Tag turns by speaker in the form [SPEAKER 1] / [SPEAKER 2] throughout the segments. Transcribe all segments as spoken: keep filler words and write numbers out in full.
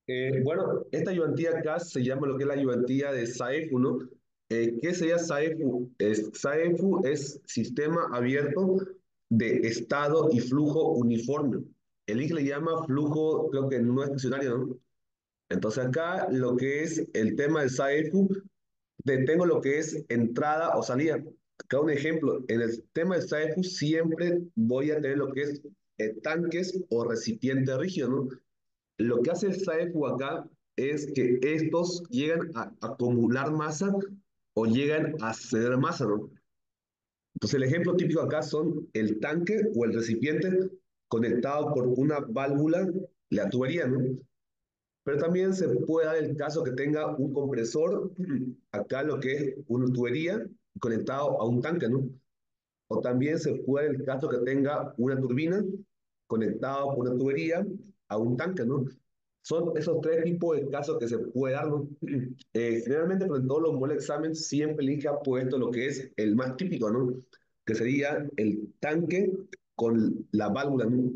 [SPEAKER 1] Eh, bueno, esta ayudantía acá se llama lo que es la ayudantía de SAEFU, ¿no? Eh, ¿qué sería SAEFU? Es, SAEFU es Sistema Abierto de Estado y Flujo Uniforme. El I G le llama flujo, creo que no estacionario, ¿no? Entonces acá lo que es el tema del SAEFU, te- tengo lo que es entrada o salida. Acá un ejemplo, en el tema del SAEFU siempre voy a tener lo que es eh, tanques o recipiente rígido, ¿no? Lo que hace el SAEFU acá es que estos llegan a acumular masa o llegan a ceder masa, ¿no? Entonces el ejemplo típico acá son el tanque o el recipiente conectado por una válvula, la tubería, ¿no? Pero también se puede dar el caso que tenga un compresor, acá lo que es una tubería conectado a un tanque, ¿no? O también se puede dar el caso que tenga una turbina conectado por una tubería a un tanque, ¿no? Son esos tres tipos de casos que se puede dar, ¿no? Eh, generalmente, pero en todos los modelos de examen siempre el I N G ha puesto lo que es el más típico, ¿no? Que sería el tanque con la válvula, ¿no?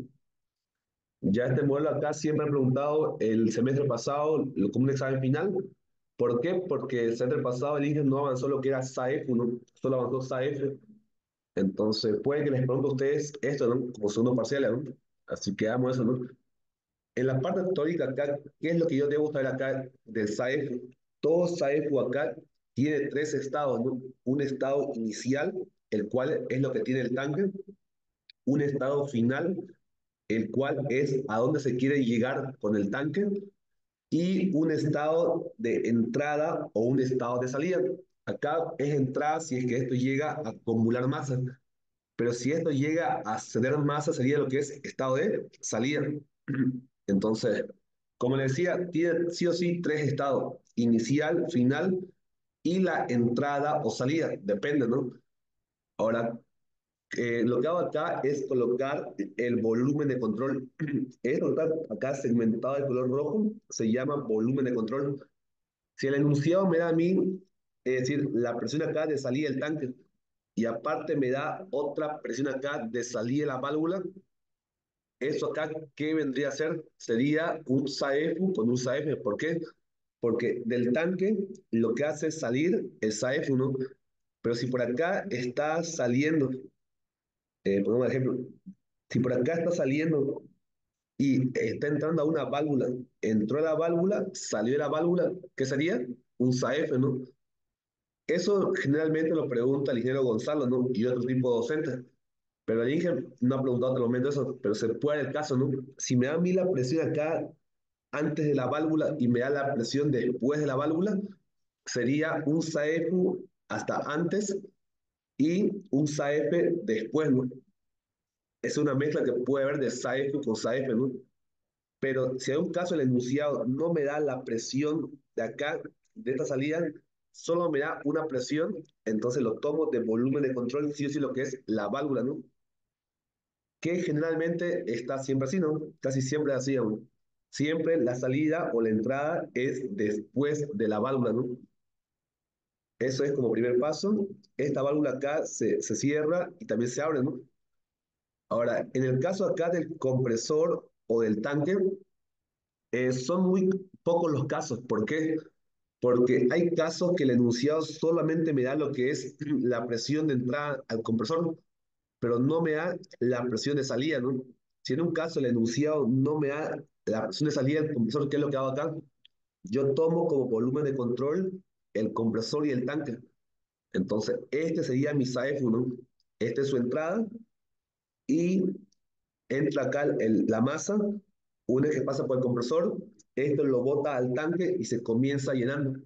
[SPEAKER 1] Ya este modelo acá siempre han preguntado el semestre pasado lo- como un examen final. ¿Por qué? Porque el semestre pasado el I N G no avanzó lo que era SAEF, ¿no? Solo avanzó SAEF. Entonces, puede que les pregunte a ustedes esto, ¿no? Como segundo parcial, ¿no? Así que hagamos eso, ¿no? En la parte teórica acá, ¿qué es lo que yo debo saber acá del SAEF? Todo SAEF acá tiene tres estados, ¿no? Un estado inicial, el cual es lo que tiene el tanque, un estado final, el cual es a dónde se quiere llegar con el tanque, y un estado de entrada o un estado de salida. Acá es entrada si es que esto llega a acumular masa, pero si esto llega a ceder masa sería lo que es estado de salida. Entonces, como le decía, tiene sí o sí tres estados, inicial, final y la entrada o salida, depende, ¿no? Ahora, eh, lo que hago acá es colocar el volumen de control. Esto está acá segmentado de color rojo, se llama volumen de control. Si el enunciado me da a mí, es decir, la presión acá de salida del tanque, y aparte me da otra presión acá de salida de la válvula, eso acá, ¿qué vendría a ser? Sería un SAEFU con un SAEF. ¿Por qué? Porque del tanque lo que hace es salir el SAEFU, ¿no? Pero si por acá está saliendo, eh, pongamos un ejemplo, si por acá está saliendo y está entrando a una válvula, entró a la válvula, salió de la válvula, ¿qué sería? Un SAEF, ¿no? Eso generalmente lo pregunta el ingeniero Gonzalo, ¿no? Y otro tipo de docentes. Pero el ingeniero no ha preguntado hasta el momento eso, pero se puede dar el caso, ¿no? Si me da a mí la presión acá antes de la válvula y me da la presión después de la válvula, sería un SAEFU hasta antes y un SAEF después, ¿no? Es una mezcla que puede haber de SAEFU con SAEF, ¿no? Pero si hay un caso, el enunciado no me da la presión de acá, de esta salida, solo me da una presión, entonces lo tomo de volumen de control, sí o sí lo que es la válvula, ¿no? Que generalmente está siempre así, ¿no? Casi siempre así, ¿no? Siempre la salida o la entrada es después de la válvula, ¿no? Eso es como primer paso. Esta válvula acá se, se cierra y también se abre, ¿no? Ahora, en el caso acá del compresor o del tanque, eh, son muy pocos los casos. ¿Por qué? Porque hay casos que el enunciado solamente me da lo que es la presión de entrada al compresor, pero no me da la presión de salida, ¿no? Si en un caso el enunciado no me da la presión de salida del compresor, ¿qué es lo que hago acá? Yo tomo como volumen de control el compresor y el tanque. Entonces, este sería mi SAEFU, ¿no? Esta es su entrada y entra acá el- la masa, una vez que pasa por el compresor, esto lo bota al tanque y se comienza llenando.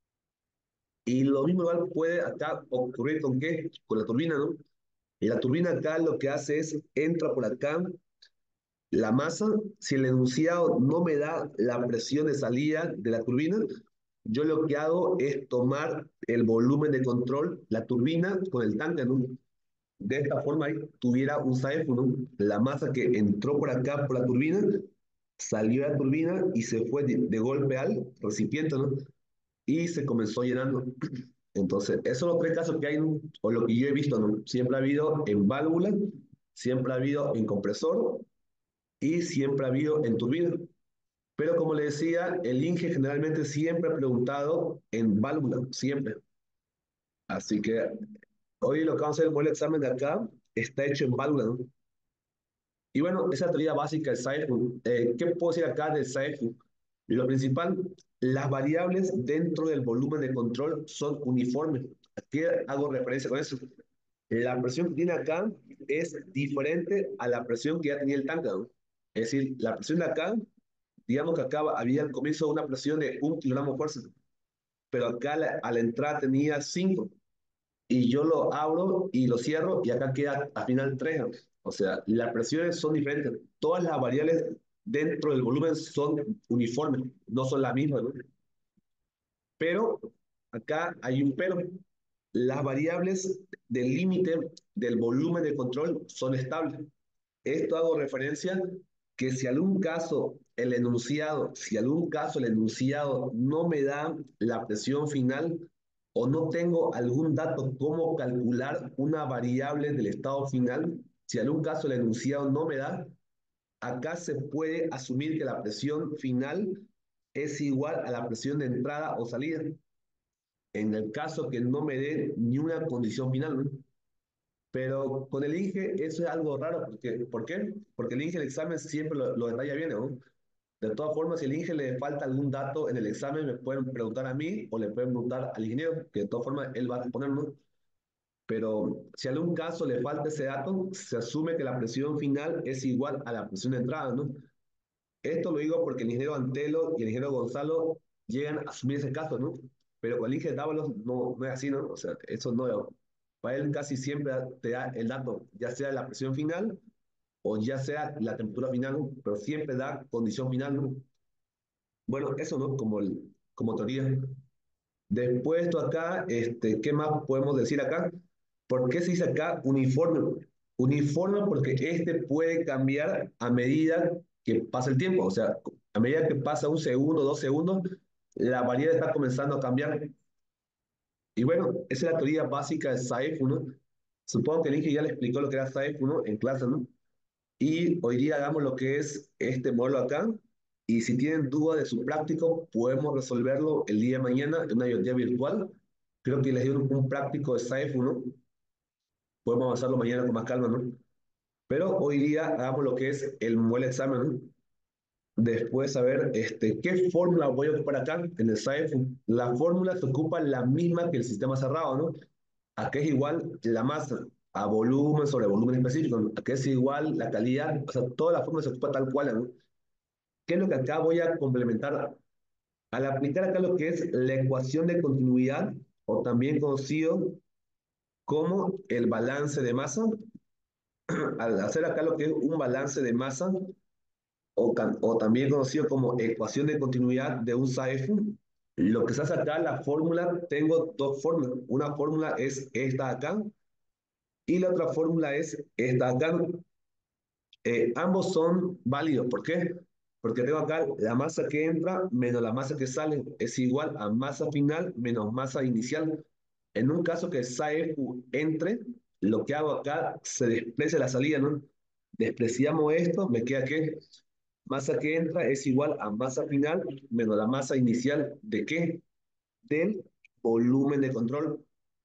[SPEAKER 1] Y lo mismo igual puede acá ocurrir con qué? Con la turbina, ¿no? Y la turbina acá lo que hace es, entra por acá la masa, si el enunciado no me da la presión de salida de la turbina, yo lo que hago es tomar el volumen de control, la turbina, con el tanque, ¿no? De esta forma ahí tuviera un SAEF, ¿no? La masa que entró por acá por la turbina, salió de la turbina y se fue de, de golpe al recipiente, ¿no? Y se comenzó llenando. Entonces, esos son los tres casos que hay, ¿no? O lo que yo he visto, ¿no? Siempre ha habido en válvula, siempre ha habido en compresor y siempre ha habido en turbina. Pero como le decía, el INGE generalmente siempre ha preguntado en válvula, siempre. Así que hoy lo que vamos a hacer, el modelo de examen de acá, está hecho en válvula, ¿no? Y bueno, esa teoría básica del Science. Eh, ¿qué puedo decir acá del Science? Y lo principal, las variables dentro del volumen de control son uniformes. ¿A qué hago referencia con eso? La presión que tiene acá es diferente a la presión que ya tenía el tanque, ¿no? Es decir, la presión de acá, digamos que acá había al comienzo una presión de un kilogramo de fuerza, pero acá la- a la entrada tenía cinco y yo lo abro y lo cierro y acá queda al final tres. ¿No? O sea, las presiones son diferentes. Todas las variables dentro del volumen son uniformes, no son las mismas, ¿no? Pero acá hay un pero. Las variables del límite del volumen de control son estables. Esto hago referencia que si algún caso el enunciado, si algún caso el enunciado no me da la presión final o no tengo algún dato cómo calcular una variable del estado final, si algún caso el enunciado no me da, acá se puede asumir que la presión final es igual a la presión de entrada o salida, en el caso que no me dé ni una condición final, ¿no? Pero con el INGE eso es algo raro. Porque, ¿por qué? Porque el INGE el examen siempre lo, lo detalla bien, ¿no? De todas formas, si el INGE le falta algún dato en el examen, me pueden preguntar a mí o le pueden preguntar al ingeniero, que de todas formas él va a responder, ¿no? Pero si a algún caso le falta ese dato, se asume que la presión final es igual a la presión de entrada, ¿no? Esto lo digo porque el ingeniero Antelo y el ingeniero Gonzalo llegan a asumir ese caso, ¿no? Pero con el ingeniero Dávalos no, no es así, ¿no? O sea, eso no. Para él casi siempre te da el dato, ya sea la presión final o ya sea la temperatura final, ¿no? Pero siempre da condición final, ¿no? Bueno, eso, ¿no? Como, el, como teoría. Después esto acá, este, ¿qué más podemos decir acá? ¿Por qué se dice acá uniforme? Uniforme porque este puede cambiar a medida que pasa el tiempo. O sea, a medida que pasa un segundo, dos segundos, la variedad está comenzando a cambiar. Y bueno, esa es la teoría básica de Saif, ¿no? Supongo que el Inge ya le explicó lo que era Saif, ¿no? En clase, ¿no? Y hoy día hagamos lo que es este modelo acá. Y si tienen duda de su práctico, podemos resolverlo el día de mañana en una día virtual. Creo que les dio un, un práctico de Saif, ¿no? Podemos avanzarlo mañana con más calma, ¿no? Pero hoy día hagamos lo que es el modelo examen, ¿no? Después, a ver, este, ¿qué fórmula voy a ocupar acá en el Saif? La fórmula se ocupa la misma que el sistema cerrado, ¿no? Acá es igual la masa a volumen sobre volumen específico, ¿no? Acá es igual la calidad, o sea, toda la fórmula se ocupa tal cual, ¿no? ¿Qué es lo que acá voy a complementar? Al aplicar acá lo que es la ecuación de continuidad, o también conocido como el balance de masa, al hacer acá lo que es un balance de masa, o, o también conocido como ecuación de continuidad de un Saif, lo que se hace acá, la fórmula, tengo dos fórmulas. Una fórmula es esta acá, y la otra fórmula es esta acá. Eh, ambos son válidos. ¿Por qué? Porque tengo acá la masa que entra menos la masa que sale es igual a masa final menos masa inicial. En un caso que S A E F entre, lo que hago acá se desprecia la salida, ¿no? Despreciamos esto, me queda que masa que entra es igual a masa final menos la masa inicial. ¿De qué? Del volumen de control,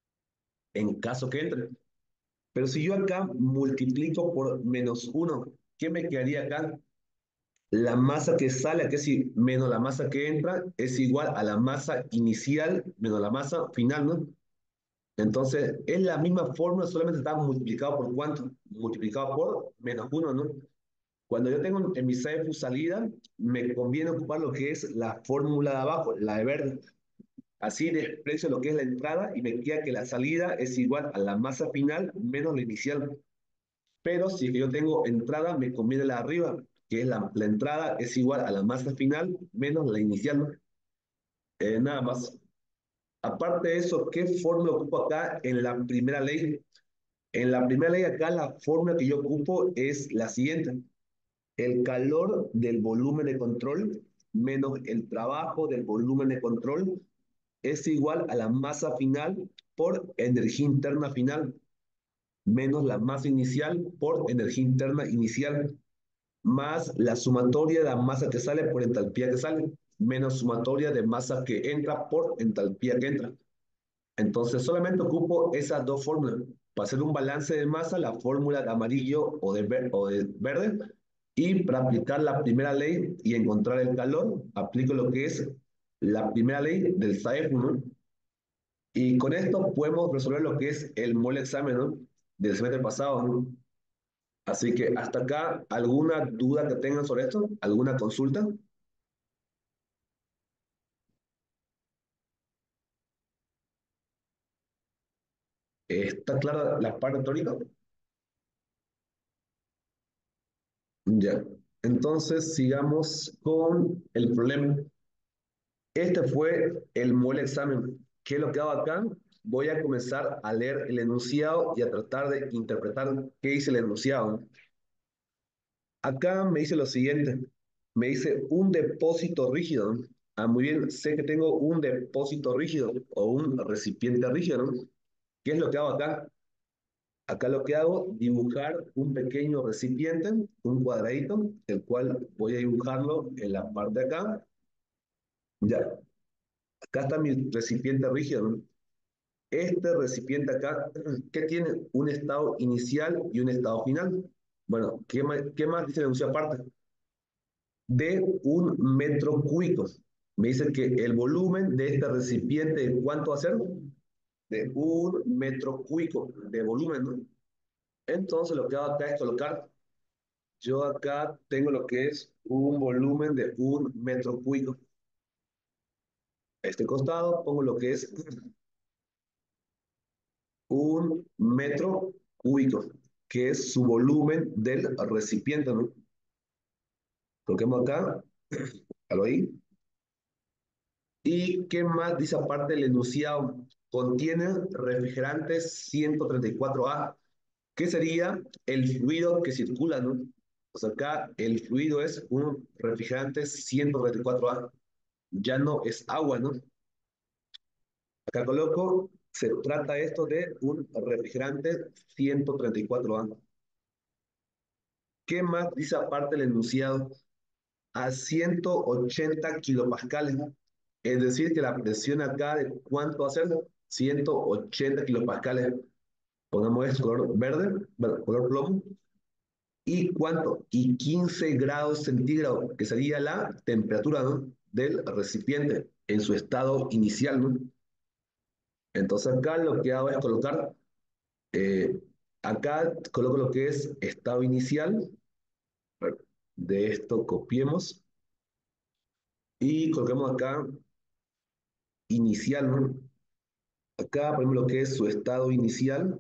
[SPEAKER 1] en caso que entre. Pero si yo acá multiplico por menos uno, ¿qué me quedaría acá? La masa que sale, que es i- menos la masa que entra, es igual a la masa inicial menos la masa final, ¿no? Entonces, es la misma fórmula, solamente está multiplicado por cuánto, multiplicado por menos uno, ¿no? Cuando yo tengo en mi C E F U salida, me conviene ocupar lo que es la fórmula de abajo, la de verde. Así desprecio lo que es la entrada y me queda que la salida es igual a la masa final menos la inicial. Pero si yo tengo entrada, me conviene la de arriba, que es la, la entrada es igual a la masa final menos la inicial, ¿no? Eh, nada más. Aparte de eso, ¿qué fórmula ocupo acá en la primera ley? En la primera ley acá, la fórmula que yo ocupo es la siguiente. El calor del volumen de control menos el trabajo del volumen de control es igual a la masa final por energía interna final menos la masa inicial por energía interna inicial. más la sumatoria de la masa que sale por entalpía que sale, menos sumatoria de masa que entra por entalpía que entra. Entonces solamente ocupo esas dos fórmulas. Para hacer un balance de masa, la fórmula de amarillo o de, ver o de verde. Y para aplicar la primera ley y encontrar el calor, aplico lo que es la primera ley del S A E F, ¿no? Y con esto podemos resolver lo que es el mole examen, ¿no? Del semestre pasado, ¿no? Así que hasta acá, ¿alguna duda que tengan sobre esto? ¿Alguna consulta? ¿Está clara la parte teórica? Ya. Entonces, sigamos con el problema. Este fue el mole examen. ¿Qué es lo que hago acá? Voy a comenzar a leer el enunciado y a tratar de interpretar qué dice el enunciado. Acá me dice lo siguiente. Me dice un depósito rígido. Ah, muy bien, sé que tengo un depósito rígido o un recipiente rígido, ¿no? ¿Qué es lo que hago acá? Acá lo que hago, dibujar un pequeño recipiente, un cuadradito, el cual voy a dibujarlo en la parte de acá. Ya, acá está mi recipiente rígido, ¿no? Este recipiente acá, ¿qué tiene? Un estado inicial y un estado final. Bueno, ¿qué más, qué más dice el enunciado aparte? De un metro cúbico. Me dice que el volumen de este recipiente, ¿cuánto va a ser? De un metro cúbico de volumen, ¿no? Entonces lo que hago acá es colocar, yo acá tengo lo que es un volumen de un metro cúbico. Este costado pongo lo que es un metro cúbico, que es su volumen del recipiente, ¿no? Coloquemos acá, lo ahí. ¿Y qué más dice aparte el enunciado? Contiene refrigerantes ciento treinta y cuatro A. ¿Qué sería el fluido que circula, no? Pues acá el fluido es un refrigerante ciento treinta y cuatro A. Ya no es agua, ¿no? Acá coloco, se trata esto de un refrigerante ciento treinta y cuatro A. ¿Qué más dice aparte el enunciado? A ciento ochenta kilopascales. Es decir, que la presión acá de cuánto va a ser ciento ochenta kilopascales. Pongamos esto color verde, bueno, color plomo. ¿Y cuánto? Y quince grados centígrados, que sería la temperatura, ¿no? Del recipiente en su estado inicial, ¿no? Entonces acá lo que hago es colocar, eh, acá coloco lo que es estado inicial. De esto copiemos y coloquemos acá inicial, ¿no? Acá ponemos lo que es su estado inicial,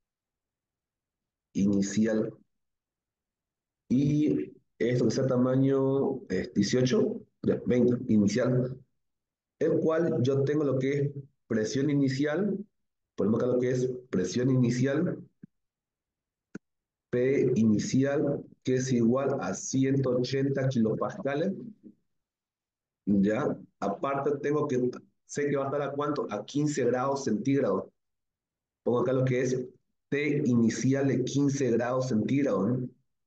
[SPEAKER 1] inicial, y esto que sea tamaño es dieciocho, ya, veinte, inicial, el cual yo tengo lo que es presión inicial, ponemos acá lo que es presión inicial, P inicial, que es igual a ciento ochenta kilopascales, ya, aparte tengo que, sé que va a estar a cuánto, a quince grados centígrados, pongo acá lo que es T inicial de quince grados centígrados, ¿no?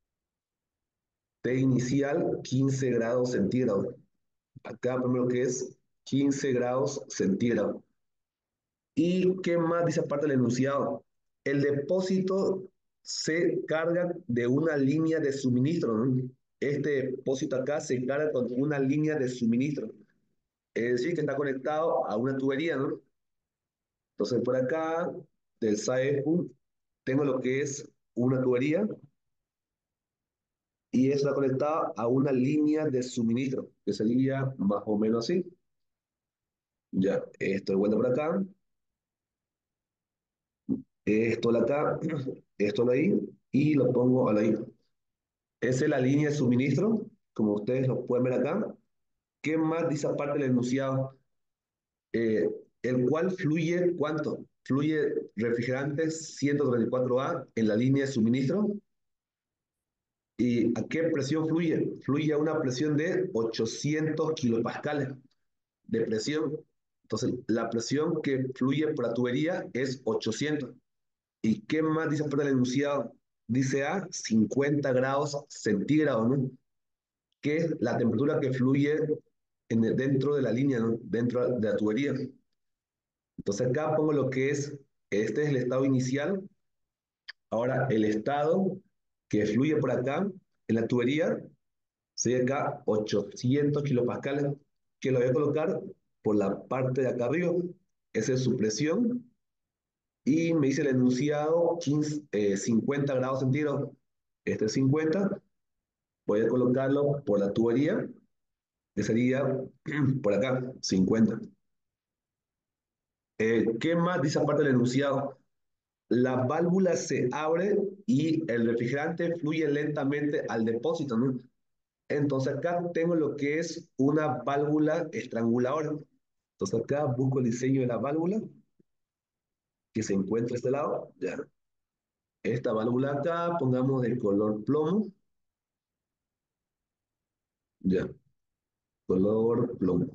[SPEAKER 1] T inicial quince grados centígrados. Acá primero que es quince grados centígrados. ¿Y qué más dice aparte del enunciado? El depósito se carga de una línea de suministro, ¿no? Este depósito acá se carga con una línea de suministro. Es decir, que está conectado a una tubería, ¿no? Entonces por acá, del S A E P, tengo lo que es una tubería y está conectada a una línea de suministro, que sería más o menos así. Ya, esto de vuelta por acá, esto de acá, esto de ahí, y lo pongo a ahí. Esa es la línea de suministro, como ustedes lo pueden ver acá. ¿Qué más dice aparte del enunciado? Eh, el cual fluye, ¿cuánto? Fluye refrigerante ciento treinta y cuatro A en la línea de suministro. ¿Y a qué presión fluye? Fluye a una presión de ochocientos kilopascales de presión. Entonces, la presión que fluye por la tubería es ochocientos. ¿Y qué más dice aparte del enunciado? dice a cincuenta grados centígrados, ¿no? Que es la temperatura que fluye en el- dentro de la línea, ¿no? Dentro de la tubería. Entonces acá pongo lo que es, este es el estado inicial. Ahora el estado que fluye por acá en la tubería sería acá ochocientos kilopascales, que lo voy a colocar por la parte de acá arriba. Esa es su presión. Y me dice el enunciado quince, eh, cincuenta grados centígrados. Este es cincuenta. Voy a colocarlo por la tubería, que sería por acá, cincuenta. Eh, ¿qué más dice aparte del enunciado? La válvula se abre y el refrigerante fluye lentamente al depósito, ¿no? Entonces acá tengo lo que es una válvula estranguladora. Entonces acá busco el diseño de la válvula que se encuentra a este lado. Ya. Esta válvula acá, pongamos de color plomo. Ya, color plomo.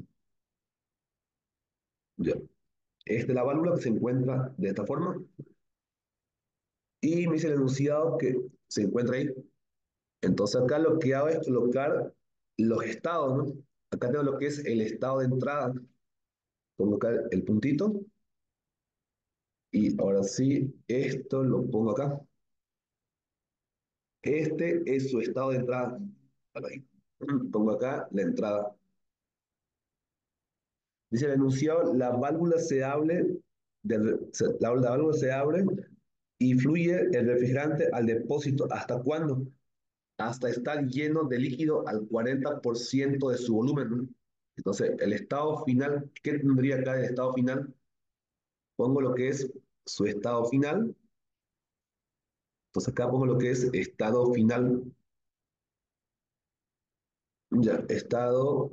[SPEAKER 1] Ya. Esta es la válvula que se encuentra de esta forma. Y me dice el enunciado que se encuentra ahí. Entonces acá lo que hago es colocar los estados, ¿no? Acá tengo lo que es el estado de entrada. Pongo acá el puntito. Y ahora sí, esto lo pongo acá. Este es su estado de entrada. Ahí. Pongo acá la entrada. Dice el enunciado, la válvula se abre, del- se- la, la válvula se abre y fluye el refrigerante al depósito. ¿Hasta cuándo? Hasta estar lleno de líquido al cuarenta por ciento de su volumen, ¿no? Entonces, el estado final, ¿qué tendría acá el estado final? Pongo lo que es su estado final. Entonces, acá pongo lo que es estado final. Ya, estado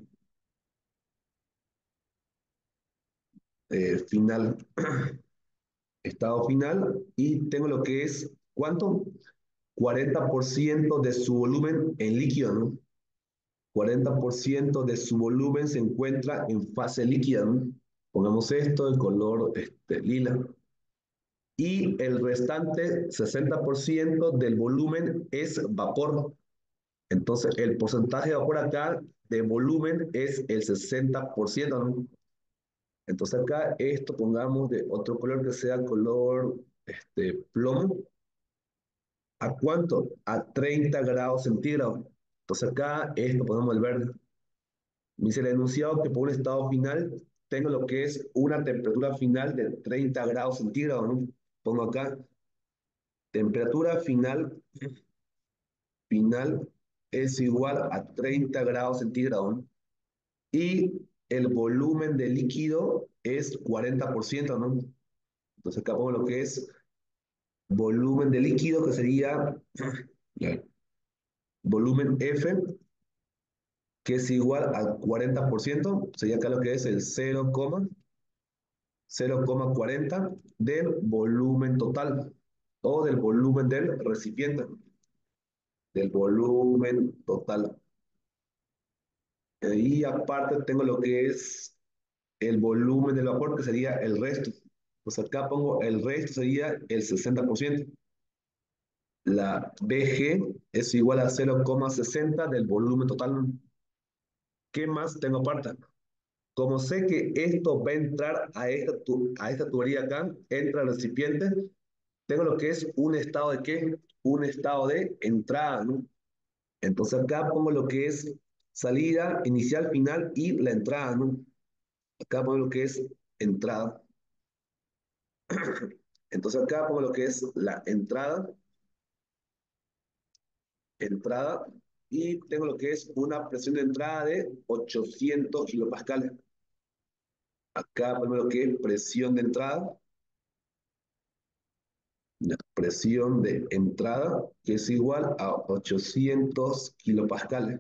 [SPEAKER 1] eh, final. Estado final. Y tengo lo que es, ¿cuánto? Cuarenta por ciento de su volumen en líquido, ¿no? Cuarenta por ciento de su volumen se encuentra en fase líquida, ¿no? Pongamos esto de color este, lila. Y el restante sesenta por ciento del volumen es vapor. Entonces, el porcentaje de vapor acá de volumen es el sesenta por ciento, ¿no? Entonces acá esto pongamos de otro color que sea color este, plomo. ¿A cuánto? A treinta grados centígrados. Entonces acá esto ponemos el verde. Me dice el enunciado que por un estado final tengo lo que es una temperatura final de treinta grados centígrados, ¿no? Pongo acá temperatura final, final es igual a treinta grados centígrados, ¿no? Y el volumen de líquido es cuarenta por ciento, ¿no? Entonces acá pongo lo que es volumen de líquido, que sería ya, volumen F, que es igual al cuarenta por ciento, sería acá lo que es el cero, cero coma cuarenta del volumen total o del volumen del recipiente, del volumen total. Y aparte tengo lo que es el volumen del vapor, que sería el resto. Pues acá pongo el resto, sería el sesenta por ciento. La B G es igual a cero coma sesenta del volumen total. ¿Qué más tengo aparte? Como sé que esto va a entrar a esta, tu- a esta tubería acá, entra el recipiente, tengo lo que es un estado de qué? Un estado de entrada, ¿no? Entonces acá pongo lo que es salida, inicial, final y la entrada, ¿no? Acá pongo lo que es entrada. Entonces acá pongo lo que es la entrada, entrada, y tengo lo que es una presión de entrada de ochocientos kilopascales. Acá pongo lo que es presión de entrada, la presión de entrada, que es igual a ochocientos kilopascales.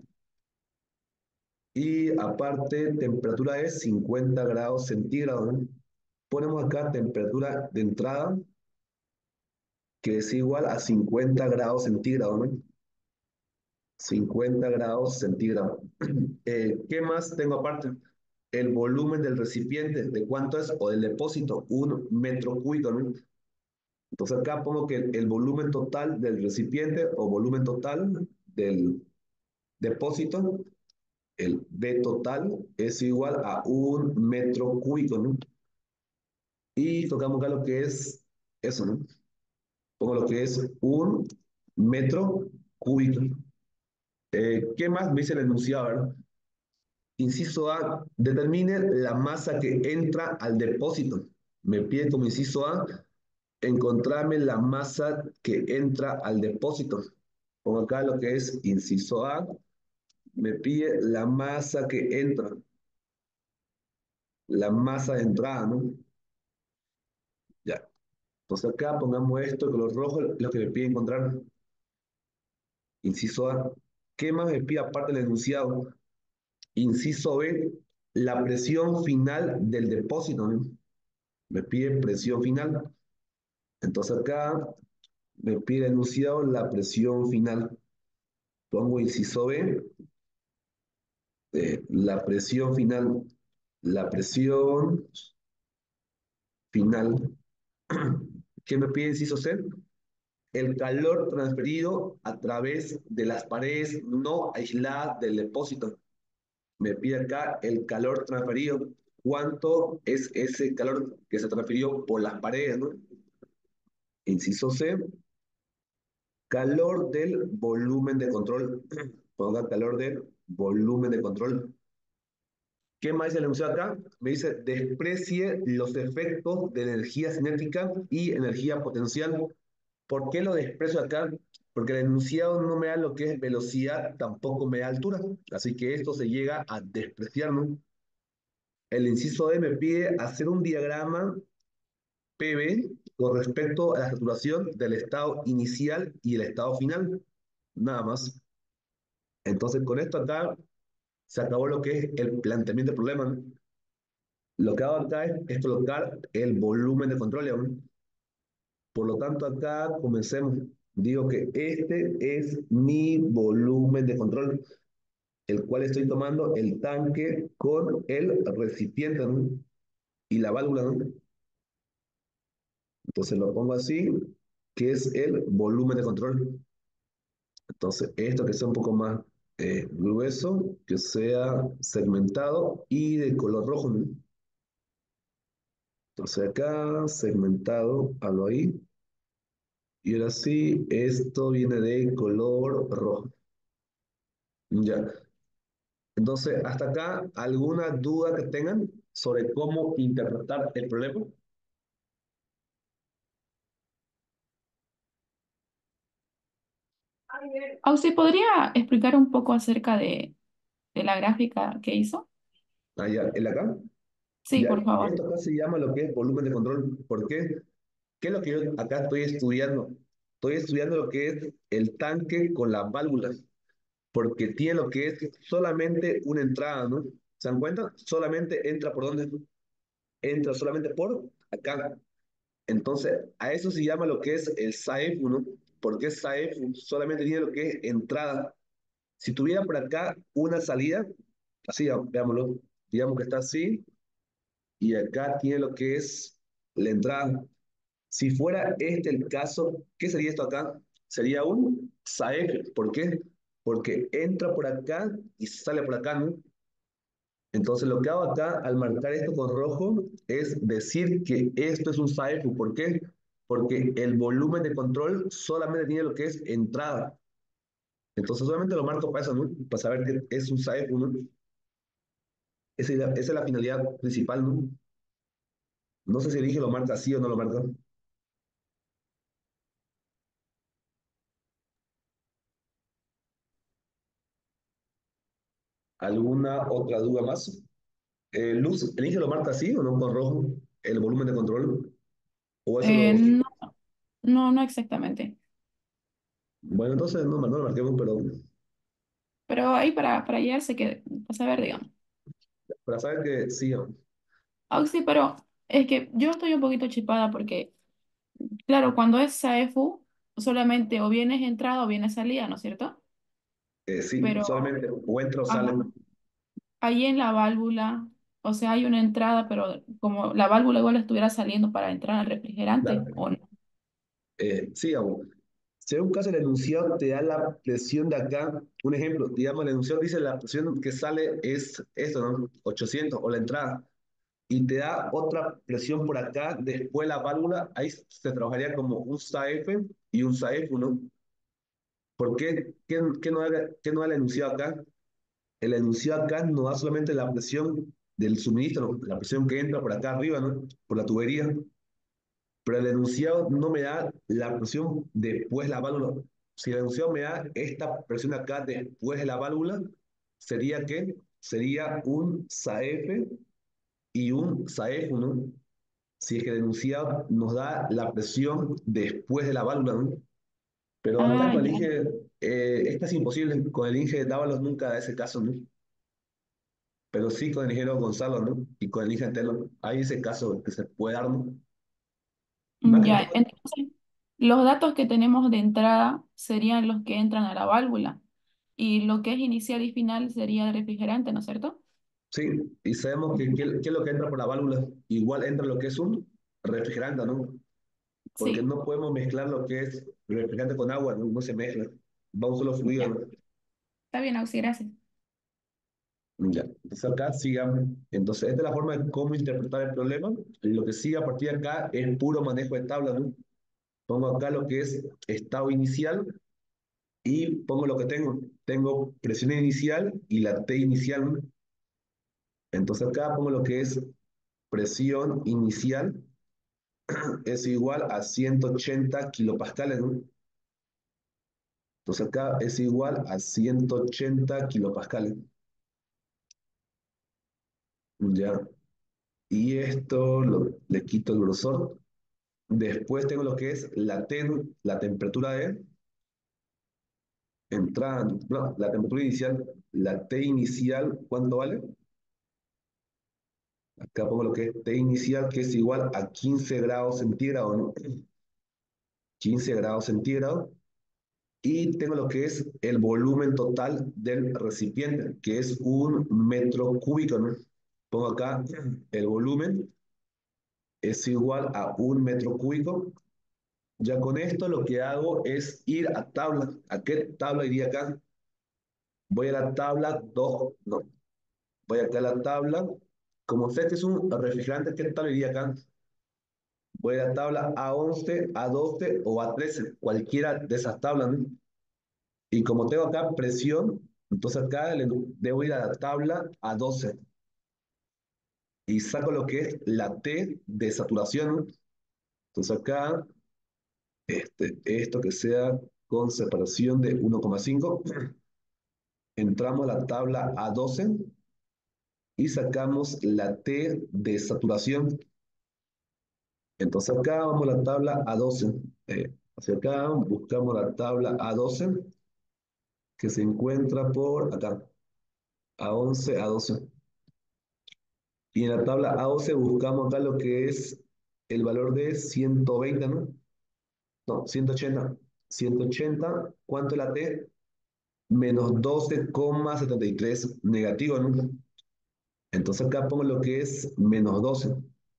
[SPEAKER 1] Y aparte, temperatura es cincuenta grados centígrados, ¿no? Ponemos acá temperatura de entrada, que es igual a cincuenta grados centígrados, ¿no? cincuenta grados centígrados. Eh, ¿qué más tengo aparte? El volumen del recipiente, ¿de cuánto es? O del depósito, un metro cúbico, ¿no? Entonces acá pongo que el, el volumen total del recipiente o volumen total del depósito, el B total, es igual a un metro cúbico, ¿no? Y tocamos acá lo que es eso, ¿no? Pongo lo que es un metro cúbico. Eh, ¿qué más me dice el enunciado? ¿Verdad? Inciso A, determine la masa que entra al depósito. Me pide como inciso A, encontrarme la masa que entra al depósito. Pongo acá lo que es inciso A, me pide la masa que entra, la masa de entrada, ¿no? Ya. Entonces acá pongamos esto, color rojo, lo que me pide encontrar. Inciso A. ¿Qué más me pide aparte del enunciado? Inciso B, la presión final del depósito, ¿no? Me pide presión final. Entonces acá me pide enunciado la presión final. Pongo inciso B, eh, la presión final. La presión final. ¿Qué me pide inciso C? El calor transferido a través de las paredes no aisladas del depósito. Me pide acá el calor transferido. ¿Cuánto es ese calor que se transfirió por las paredes, ¿no? Inciso C, calor del volumen de control. Ponga calor del volumen de control. ¿Qué más dice el enunciado acá? Me dice, desprecie los efectos de energía cinética y energía potencial. ¿Por qué lo desprecio acá? Porque el enunciado no me da lo que es velocidad, tampoco me da altura. Así que esto se llega a despreciar, ¿no? El inciso D me pide hacer un diagrama P V con respecto a la saturación del estado inicial y el estado final. Nada más. Entonces, con esto acá se acabó lo que es el planteamiento del problema, ¿no? Lo que hago acá es, es colocar el volumen de control, ¿no? Por lo tanto, acá comencemos. Digo que este es mi volumen de control, el cual estoy tomando el tanque con el recipiente, ¿no? Y la válvula, ¿no? Entonces lo pongo así, que es el volumen de control. Entonces, esto que sea un poco más eh, grueso, que sea segmentado y de color rojo, ¿no? Entonces acá, segmentado, hablo ahí. Y ahora sí, esto viene de color rojo. Ya. Entonces, hasta acá, ¿alguna duda que tengan sobre cómo interpretar el problema?
[SPEAKER 2] ¿A usted podría explicar un poco acerca de, de la gráfica que hizo?
[SPEAKER 1] Ah, ya, el acá.
[SPEAKER 2] Sí,
[SPEAKER 1] Ya,
[SPEAKER 2] por favor.
[SPEAKER 1] esto acá se llama lo que es volumen de control. ¿Por qué? ¿Qué es lo que yo acá estoy estudiando? Estoy estudiando lo que es el tanque con las válvulas, porque tiene lo que es solamente una entrada, ¿no? ¿Se dan cuenta? Solamente entra por donde entra solamente por acá. Entonces, a eso se llama lo que es el S A E F, ¿no? Porque S A E F solamente tiene lo que es entrada. Si tuviera por acá una salida, así, veámoslo, digamos que está así, y acá tiene lo que es la entrada. Si fuera este el caso, ¿qué sería esto acá? Sería un S A E F. ¿Por qué? Porque entra por acá y sale por acá, ¿no? Entonces, lo que hago acá al marcar esto con rojo es decir que esto es un S A E F. ¿Por qué? Porque el volumen de control solamente tiene lo que es entrada. Entonces, solamente lo marco para eso, ¿no? Para saber que es un S A E F, ¿no? Esa es la, esa es la finalidad principal, ¿no? No sé si el elige lo marca así o no lo marca. ¿Alguna otra duda más? Eh, Luz, ¿elige lo marca así o no con rojo? El volumen de control. ¿O eso
[SPEAKER 2] Eh,
[SPEAKER 1] lo...
[SPEAKER 2] no, no, no exactamente.
[SPEAKER 1] Bueno, entonces no, no lo marquemos, pero
[SPEAKER 2] Pero ahí para, para guiarse, que, para saber, digamos.
[SPEAKER 1] para saber que sí.
[SPEAKER 2] Ah, sí, pero es que yo estoy un poquito chipada porque, claro, cuando es S A F U, solamente o bien es entrada o bien es salida, ¿no es cierto?
[SPEAKER 1] Eh, sí,
[SPEAKER 2] Pero,
[SPEAKER 1] solamente o entra o sale.
[SPEAKER 2] ajá, ahí en la válvula, o sea, hay una entrada, pero como la válvula igual estuviera saliendo para entrar al refrigerante,
[SPEAKER 1] Claro.
[SPEAKER 2] ¿o no?
[SPEAKER 1] Eh, sí, aún. Según caso, el enunciado te da la presión de acá. Un ejemplo, digamos, el enunciado dice la presión que sale es esto, ¿no? ochocientos o la entrada. Y te da otra presión por acá, después la válvula, ahí se trabajaría como un S A F y un S A F, ¿no? ¿Por qué? ¿Qué, qué no da, qué no da el enunciado acá? El enunciado acá no da solamente la presión del suministro, ¿no? La presión que entra por acá arriba, ¿no? Por la tubería, pero el enunciado no me da la presión después de la válvula. Si el enunciado me da esta presión acá después de la válvula, ¿sería qué? Sería un S A F y un S A F, ¿no? Si es que el enunciado nos da la presión después de la válvula, ¿no? Pero acá
[SPEAKER 2] Ah,
[SPEAKER 1] con el
[SPEAKER 2] ya.
[SPEAKER 1] Inge, eh, esta es imposible, con el Inge Dávalos nunca da ese caso, ¿no? Pero sí con el ingeniero Gonzalo, ¿no? Y con el Inge Telo, hay ese caso que se puede dar, ¿no? Más
[SPEAKER 2] Mm,
[SPEAKER 1] que
[SPEAKER 2] ya,
[SPEAKER 1] todo,
[SPEAKER 2] entonces los datos que tenemos de entrada serían los que entran a la válvula y lo que es inicial y final sería el refrigerante, ¿no es cierto?
[SPEAKER 1] sí, y sabemos que, que- que es lo que entra por la válvula, igual entra lo que es un refrigerante, ¿no? Porque
[SPEAKER 2] Sí,
[SPEAKER 1] no podemos mezclar lo que es refrigerante con agua, no, no se mezcla, va un solo fluido,
[SPEAKER 2] ya.
[SPEAKER 1] ¿no?
[SPEAKER 2] Está bien, Auxi, gracias.
[SPEAKER 1] Ya, entonces acá sigamos. Entonces, esta es la forma de cómo interpretar el problema. Lo que sigue a partir de acá es puro manejo de tabla, ¿no? Pongo acá lo que es estado inicial y pongo lo que tengo. Tengo presión inicial y la T inicial, ¿no? Entonces acá pongo lo que es presión inicial es igual a ciento ochenta kilopascales, ¿no? Entonces acá es igual a ciento ochenta kilopascales. Ya. Y esto lo- le quito el grosor. Después tengo lo que es la, ten, la temperatura de entrada, no, la temperatura inicial, la T inicial, ¿cuánto vale? Acá pongo lo que es T inicial, que es igual a quince grados centígrados, ¿no? quince grados centígrados. Y tengo lo que es el volumen total del recipiente, que es un metro cúbico, ¿no? Pongo acá el volumen es igual a un metro cúbico. Ya con esto lo que hago es ir a tabla. ¿A qué tabla iría acá? Voy a la tabla dos, no, voy acá a la tabla. Como sé que es un refrigerante, ¿qué tabla iría acá? Voy a la tabla a once, a doce o a trece, cualquiera de esas tablas, ¿no? Y como tengo acá presión, entonces acá le debo ir a la tabla a doce y saco lo que es la T de saturación, ¿no? Entonces acá, este, esto que sea con separación de uno coma cinco, entramos a la tabla a doce y sacamos la T de saturación. Entonces acá vamos a la tabla A doce. Eh, hacia acá buscamos la tabla A doce que se encuentra por acá, A once, A doce. Y en la tabla A doce buscamos acá lo que es el valor de ciento veinte, ¿no? No, ciento ochenta. ciento ochenta, ¿cuánto es la T? Menos doce coma setenta y tres negativo, ¿no? Entonces acá pongo lo que es menos doce.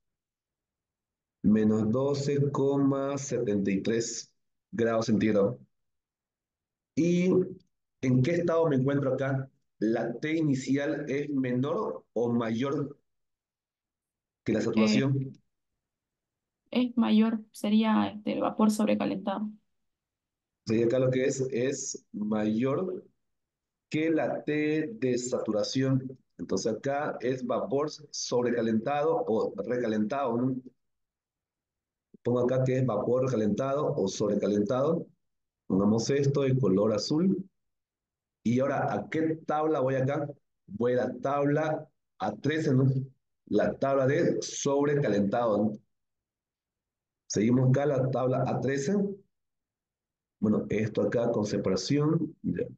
[SPEAKER 1] Menos doce coma setenta y tres grados centígrados. ¿Y en qué estado me encuentro acá? ¿La T inicial es menor o mayor que la
[SPEAKER 2] Eh,
[SPEAKER 1] saturación?
[SPEAKER 2] es mayor, sería este, el vapor sobrecalentado.
[SPEAKER 1] Sería acá lo que es, es mayor que la T de saturación. Entonces acá es vapor sobrecalentado o recalentado, ¿no? Pongo acá que es vapor recalentado o sobrecalentado. Pongamos esto de color azul. Y ahora, ¿a qué tabla voy acá? Voy a la tabla A trece, ¿no? La tabla de sobrecalentado, ¿no? Seguimos acá la tabla A trece. Bueno, esto acá con separación. Ya.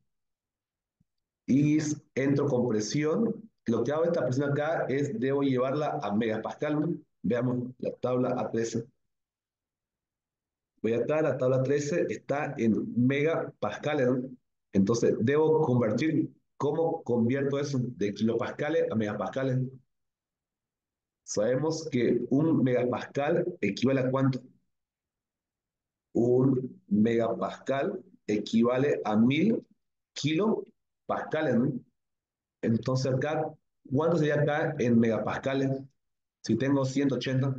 [SPEAKER 1] Y entro con presión. Lo que hago esta presión acá es, debo llevarla a megapascal, ¿no? Veamos la tabla A trece. Voy acá, la tabla trece está en megapascales, ¿no? Entonces, debo convertir, ¿cómo convierto eso de kilopascales a megapascales? Sabemos que un megapascal equivale a cuánto? un megapascal equivale a mil kilopascales, ¿no? Entonces acá, ¿cuánto sería acá en megapascales? Si tengo ciento ochenta,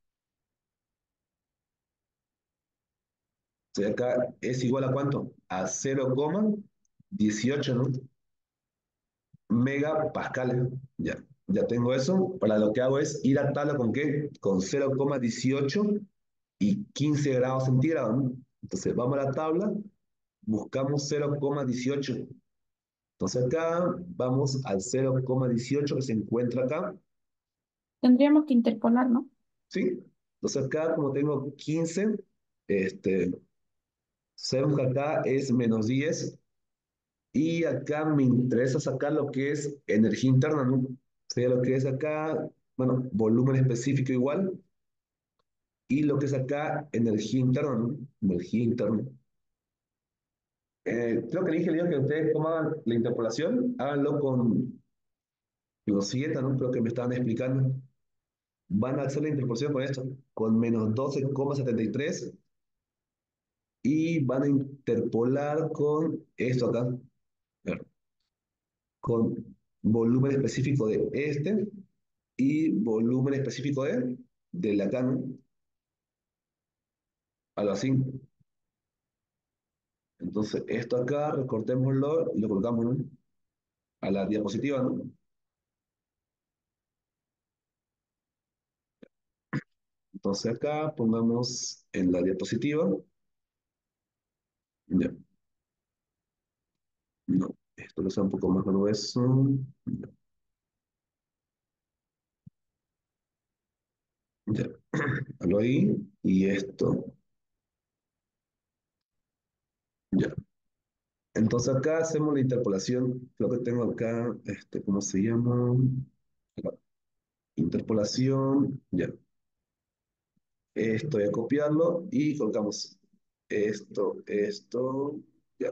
[SPEAKER 1] si acá es igual a cuánto? A cero coma dieciocho, ¿no? Megapascales. Ya, ya tengo eso. Para lo que hago es ir a tabla con qué? Con cero coma dieciocho y quince grados centígrados, ¿no? Entonces vamos a la tabla, buscamos cero coma dieciocho. Entonces acá vamos al cero coma dieciocho que se encuentra acá,
[SPEAKER 2] Tendríamos que interpolar, ¿no?
[SPEAKER 1] ¿sí? Entonces acá como tengo quince, este, sabemos que acá es menos diez y acá me interesa sacar lo que es energía interna, ¿no? Sería lo que es acá, bueno, volumen específico igual, y lo que es acá energía interna, ¿no? Energía interna. Eh, creo que le dije, Leo, que ustedes como hagan la interpolación, háganlo con los siguientes, ¿no? Creo que me estaban explicando. Van a hacer la interpolación con esto, con menos doce coma setenta y tres y van a interpolar con esto acá, a ver, con volumen específico de este y volumen específico de, de la acá, ¿no? Algo así. Entonces, esto acá, recortémoslo y lo colocamos, ¿no? A la diapositiva, ¿no? Entonces acá pongamos en la diapositiva, ya, no, esto lo sea un poco más grueso, ya, ya, lo ahí, y esto, ya. Entonces acá hacemos la interpolación, lo que tengo acá, este, ¿cómo se llama? Acá, interpolación, ya. Esto voy a copiarlo y colocamos esto, esto, ya.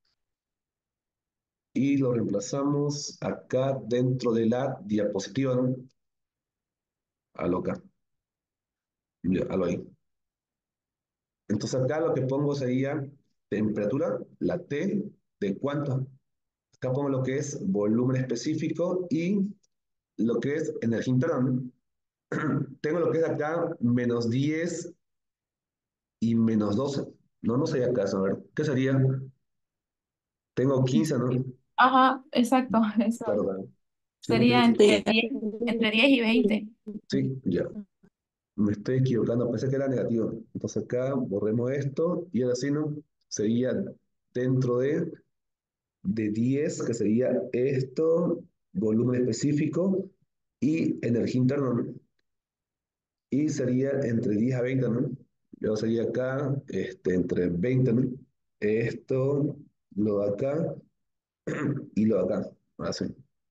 [SPEAKER 1] Y lo reemplazamos acá dentro de la diapositiva, ¿no? A lo acá, ya, a lo ahí. Entonces acá lo que pongo sería temperatura, la T, de cuánto. Acá pongo lo que es volumen específico y lo que es energía interna. Tengo lo que es acá menos diez y menos doce. No, no sería acá, a ver, ¿qué sería? Tengo quince, ¿no?
[SPEAKER 2] Ajá, exacto, eso.
[SPEAKER 1] Perdón. Sí, me
[SPEAKER 2] Sería
[SPEAKER 1] estoy,
[SPEAKER 2] entre diez entre diez y veinte.
[SPEAKER 1] sí, ya. Me estoy equivocando, pensé que era negativo. Entonces acá borremos esto y ahora sí, ¿no? Sería dentro de de diez que sería esto, volumen específico y energía interna, ¿no? Y sería entre diez a veinte, ¿no? Luego sería acá, este, entre veinte, ¿no? Esto, lo de acá y lo de acá. Así.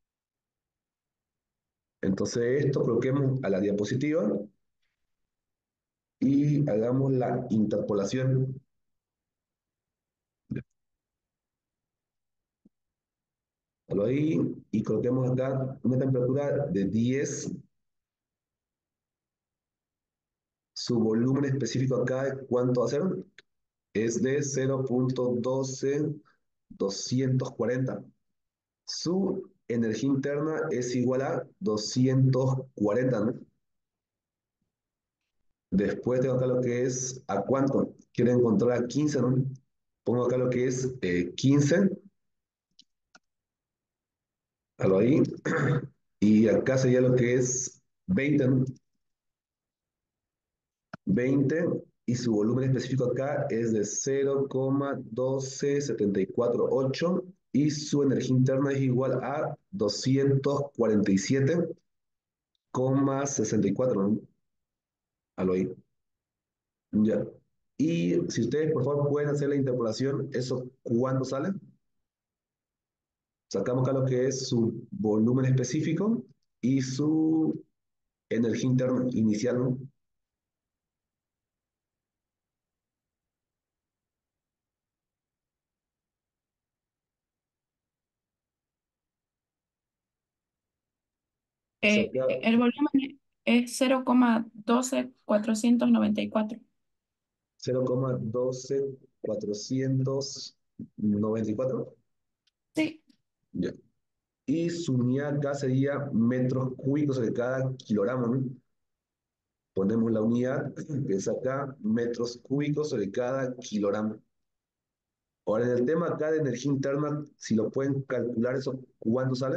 [SPEAKER 1] Entonces esto coloquemos a la diapositiva y hagamos la interpolación. Lo ahí y coloquemos acá una temperatura de diez. Su volumen específico acá, ¿cuánto va a ser? Es de cero punto doce doscientos cuarenta. Su energía interna es igual a doscientos cuarenta, ¿no? Después tengo acá lo que es a cuánto. Quiero encontrar a quince, ¿no? Pongo acá lo que es eh, quince, a lo ahí. Y acá sería lo que es veinte, ¿no? veinte y su volumen específico acá es de cero coma doce setenta y cuatro ocho y su energía interna es igual a doscientos cuarenta y siete coma sesenta y cuatro, ¿no? Al oír. Ya. Y si ustedes por favor pueden hacer la interpolación, ¿eso cuándo sale? Sacamos acá lo que es su volumen específico y su energía interna inicial, ¿no? O sea,
[SPEAKER 2] Eh,
[SPEAKER 1] acá,
[SPEAKER 2] el volumen es cero coma doce cuatrocientos noventa y cuatro.
[SPEAKER 1] cero coma doce cuatrocientos noventa y cuatro.
[SPEAKER 2] Sí,
[SPEAKER 1] Ya. Y su unidad acá sería metros cúbicos de cada kilogramo, ¿no? Ponemos la unidad, que es acá, metros cúbicos sobre cada kilogramo. Ahora, en el tema acá de energía interna, si lo pueden calcular eso, ¿cuánto sale?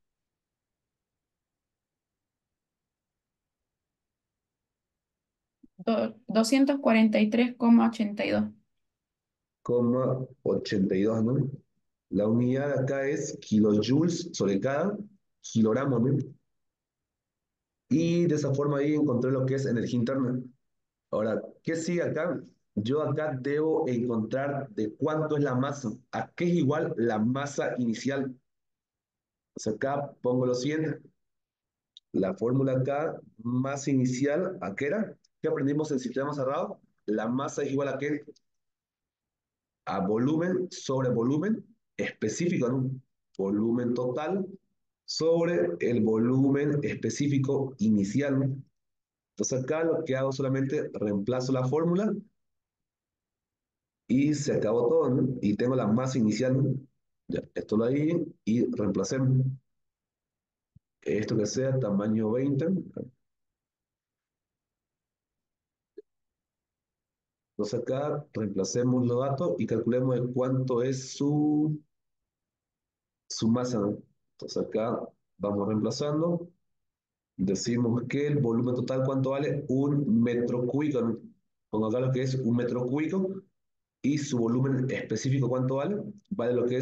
[SPEAKER 2] do- doscientos cuarenta y tres coma ochenta y dos.
[SPEAKER 1] Coma ochenta y dos, ¿no? La unidad acá es kilojoules sobre cada kilogramo, ¿no? Y de esa forma ahí encontré lo que es energía interna. Ahora, ¿qué sigue acá? Yo acá debo encontrar de cuánto es la masa. ¿A qué es igual la masa inicial? O sea, acá pongo lo siguiente. La fórmula acá, masa inicial, ¿a qué era? ¿Qué aprendimos en sistema cerrado? La masa es igual a qué? A volumen sobre volumen específico, ¿no? Volumen total sobre el volumen específico inicial, ¿no? Entonces acá lo que hago solamente reemplazo la fórmula y se acabó todo, ¿no? Y tengo la masa inicial, ¿no? Ya, esto lo ahí y reemplacemos. Esto que sea tamaño veinte. Entonces acá reemplacemos los datos y calculemos de cuánto es su, su masa, ¿no? Entonces acá vamos reemplazando. Decimos que el volumen total, ¿cuánto vale? Un metro cúbico, ¿no? Pongo acá lo que es un metro cúbico y su volumen específico, ¿cuánto vale? Vale lo que es